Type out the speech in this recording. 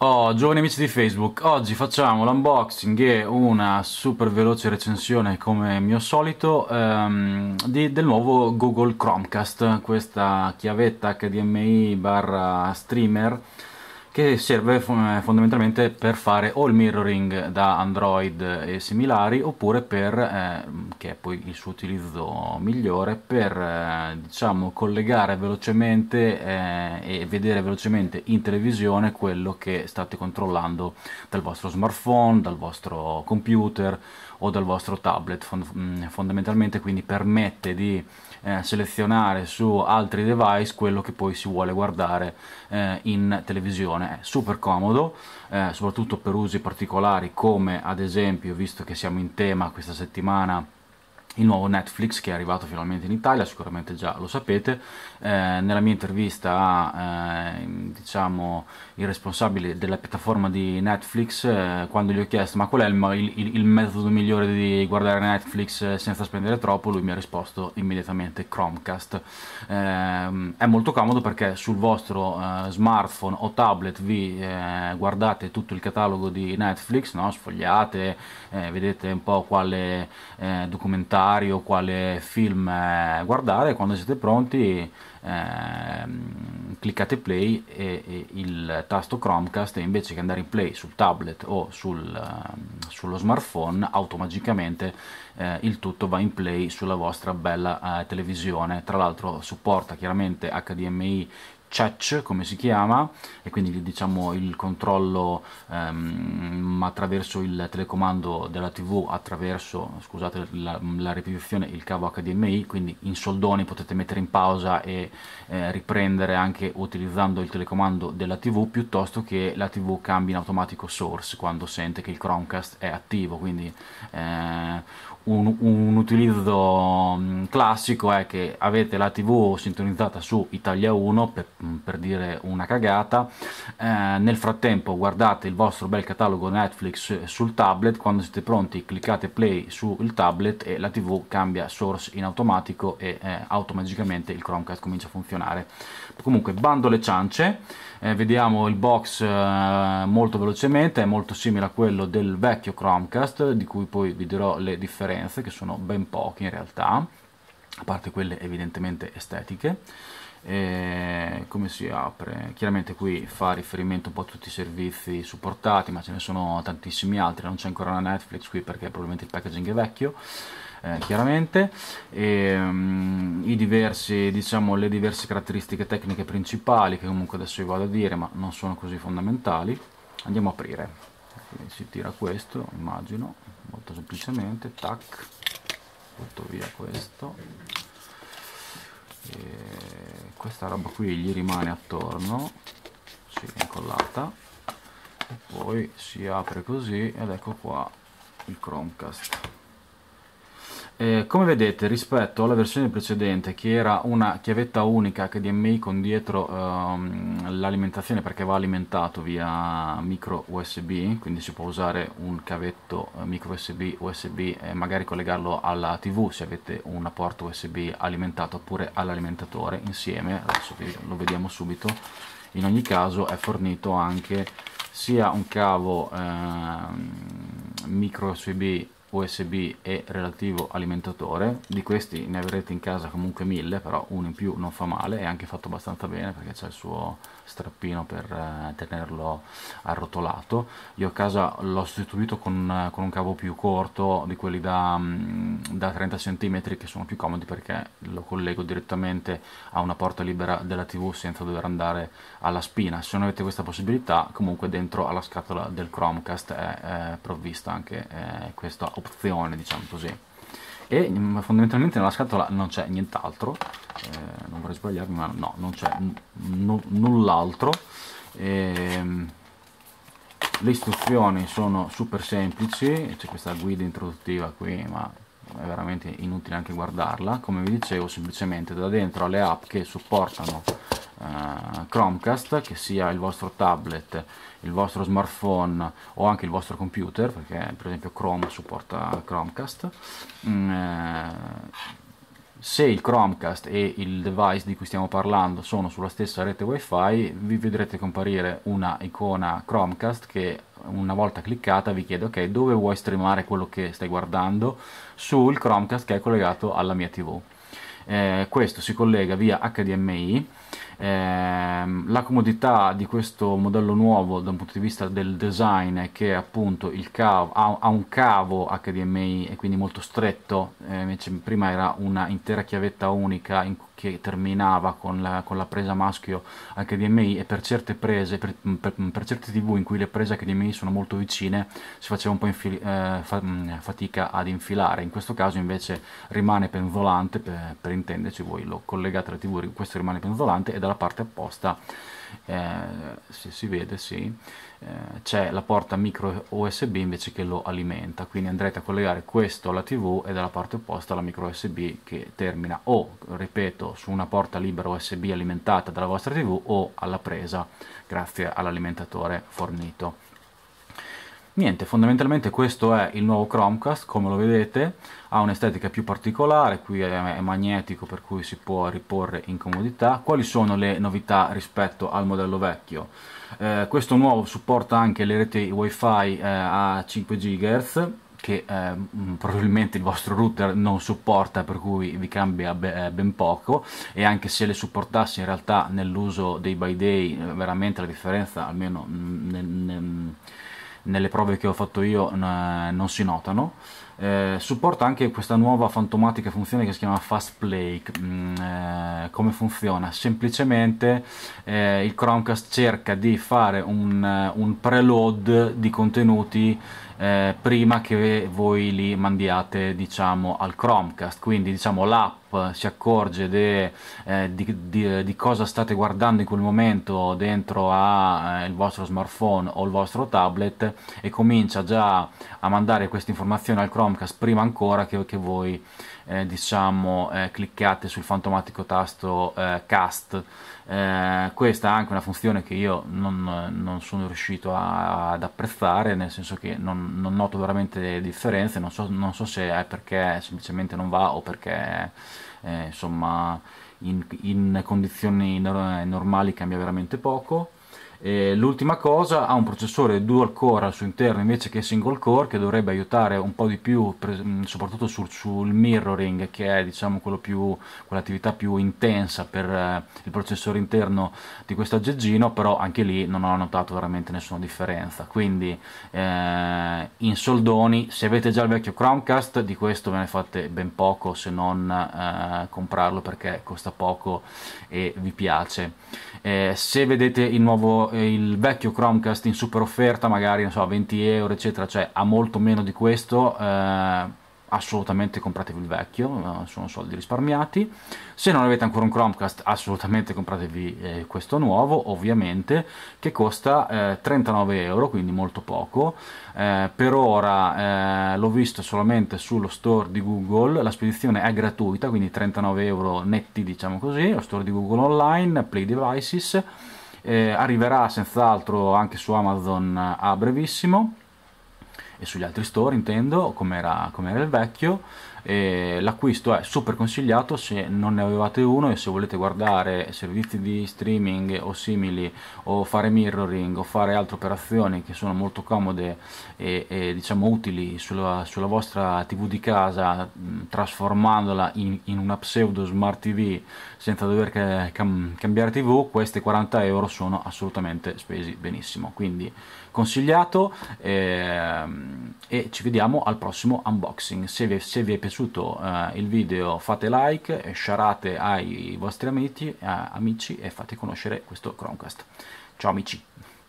Oh, giovani amici di Facebook, oggi facciamo l'unboxing e una super veloce recensione come mio solito del nuovo Google Chromecast, questa chiavetta HDMI barra streamer che serve fondamentalmente per fare o il mirroring da Android e similari oppure per, che è poi il suo utilizzo migliore, per diciamo collegare velocemente e vedere velocemente in televisione quello che state controllando dal vostro smartphone, dal vostro computer o dal vostro tablet. Fondamentalmente quindi permette di selezionare su altri device quello che poi si vuole guardare in televisione. È super comodo, soprattutto per usi particolari come ad esempio, visto che siamo in tema questa settimana, il nuovo Netflix che è arrivato finalmente in Italia, sicuramente già lo sapete. Nella mia intervista a diciamo, il responsabile della piattaforma di Netflix, quando gli ho chiesto ma qual è il metodo migliore di guardare Netflix senza spendere troppo, lui mi ha risposto immediatamente Chromecast. È molto comodo perché sul vostro smartphone o tablet vi guardate tutto il catalogo di Netflix, no? Sfogliate, vedete un po' quale documentario, quale film guardare, e quando siete pronti cliccate play e il tasto Chromecast, e invece che andare in play sul tablet o sullo smartphone, automaticamente il tutto va in play sulla vostra bella televisione. Tra l'altro supporta chiaramente HDMI CEC, come si chiama, e quindi diciamo il controllo attraverso il telecomando della TV, attraverso, scusate la ripetizione, il cavo HDMI. Quindi in soldoni potete mettere in pausa e riprendere anche utilizzando il telecomando della TV, piuttosto che la TV cambia in automatico source quando sente che il Chromecast è attivo. Quindi un utilizzo classico è che avete la TV sintonizzata su Italia 1, per dire una cagata, nel frattempo guardate il vostro bel catalogo Netflix sul tablet, quando siete pronti cliccate play sul tablet e la TV cambia source in automatico e automaticamente il Chromecast comincia a funzionare. Comunque, bando le ciance, vediamo il box molto velocemente. È molto simile a quello del vecchio Chromecast, di cui poi vi dirò le differenze, che sono ben poche in realtà, a parte quelle evidentemente estetiche. Come si apre? Chiaramente qui fa riferimento un po' a tutti i servizi supportati, ma ce ne sono tantissimi altri. Non c'è ancora la Netflix qui perché probabilmente il packaging è vecchio, chiaramente. Diciamo, le diverse caratteristiche tecniche principali, che comunque adesso vi vado a dire, ma non sono così fondamentali. Andiamo a aprire. Quindi si tira questo, immagino, molto semplicemente, tac, butto via questo, e questa roba qui gli rimane attorno, si è incollata, e poi si apre così ed ecco qua il Chromecast. Come vedete, rispetto alla versione precedente, che era una chiavetta unica HDMI con dietro l'alimentazione, perché va alimentato via micro USB, quindi si può usare un cavetto micro USB e magari collegarlo alla TV se avete una porta USB alimentato, oppure all'alimentatore insieme. Adesso lo vediamo subito. In ogni caso è fornito anche sia un cavo micro USB e relativo alimentatore. Di questi ne avrete in casa comunque 1000, però uno in più non fa male, è anche fatto abbastanza bene perché c'è il suo strappino per tenerlo arrotolato. Io a casa l'ho sostituito con un cavo più corto, di quelli da 30 cm, che sono più comodi perché lo collego direttamente a una porta libera della TV senza dover andare alla spina. Se non avete questa possibilità, comunque dentro alla scatola del Chromecast è provvista anche questa opzione, diciamo così. E fondamentalmente nella scatola non c'è nient'altro, non vorrei sbagliarmi, ma no, non c'è null'altro. Le istruzioni sono super semplici, c'è questa guida introduttiva qui, ma è veramente inutile anche guardarla. Come vi dicevo, semplicemente da dentro alle app che supportano Chromecast, che sia il vostro tablet, il vostro smartphone o anche il vostro computer, perché per esempio Chrome supporta Chromecast. Se il Chromecast e il device di cui stiamo parlando sono sulla stessa rete wifi, vi vedrete comparire una icona Chromecast che una volta cliccata vi chiede ok, dove vuoi streamare quello che stai guardando sul Chromecast che è collegato alla mia TV. Questo si collega via HDMI. La comodità di questo modello nuovo da un punto di vista del design è che appunto il cavo ha un cavo HDMI e quindi molto stretto, invece prima era una intera chiavetta unica che terminava con la presa maschio HDMI, e per certe prese, per certe TV in cui le prese HDMI sono molto vicine, si faceva un po' fatica ad infilare. In questo caso invece rimane penzolante, per intenderci, voi lo collegate alla TV, questo rimane penzolante, e dalla parte opposta, se si vede, sì, c'è la porta micro USB invece che lo alimenta, quindi andrete a collegare questo alla TV e dalla parte opposta la micro USB che termina o, ripeto, su una porta libera USB alimentata dalla vostra TV o alla presa grazie all'alimentatore fornito. Niente, fondamentalmente questo è il nuovo Chromecast, come lo vedete, ha un'estetica più particolare, qui è magnetico per cui si può riporre in comodità. Quali sono le novità rispetto al modello vecchio? Questo nuovo supporta anche le reti wifi a 5 GHz, che probabilmente il vostro router non supporta, per cui vi cambia ben poco, e anche se le supportasse in realtà nell'uso day by day veramente la differenza, almeno nelle prove che ho fatto io, non si notano. Supporta anche questa nuova fantomatica funzione che si chiama Fast Play. Come funziona? Semplicemente il Chromecast cerca di fare un preload di contenuti prima che voi li mandiate, diciamo, al Chromecast. Quindi, diciamo, l'app si accorge di cosa state guardando in quel momento dentro il vostro smartphone o il vostro tablet, e comincia già a mandare queste informazioni al Chromecast prima ancora che voi diciamo cliccate sul fantomatico tasto cast. Questa è anche una funzione che io non sono riuscito ad apprezzare, nel senso che non noto veramente differenze, non so se è perché semplicemente non va o perché insomma in condizioni normali cambia veramente poco. L'ultima cosa, ha un processore dual core al suo interno invece che single core, che dovrebbe aiutare un po' di più, soprattutto sul mirroring, che è, diciamo, quell'attività più intensa per il processore interno di questo aggeggino, però anche lì non ho notato veramente nessuna differenza. Quindi in soldoni, se avete già il vecchio Chromecast, di questo ve ne fate ben poco, se non comprarlo perché costa poco e vi piace. Se vedete il vecchio Chromecast in super offerta, magari non so, 20 euro eccetera, cioè a molto meno di questo, assolutamente compratevi il vecchio, sono soldi risparmiati. Se non avete ancora un Chromecast, assolutamente compratevi questo nuovo, ovviamente, che costa 39 euro, quindi molto poco. Per ora l'ho visto solamente sullo store di Google, la spedizione è gratuita, quindi 39 euro netti, diciamo così, lo store di Google online, Play Devices. Arriverà senz'altro anche su Amazon a brevissimo, e sugli altri store intendo, come era il vecchio. L'acquisto è super consigliato se non ne avevate uno e se volete guardare servizi di streaming o simili, o fare mirroring o fare altre operazioni che sono molto comode e diciamo utili sulla vostra TV di casa, trasformandola in una pseudo smart TV senza dover cambiare TV. Questi 40 euro sono assolutamente spesi benissimo, quindi consigliato. E ci vediamo al prossimo unboxing. Se vi è piaciuto il video, fate like, sharate ai vostri amici e fate conoscere questo Chromecast. Ciao amici!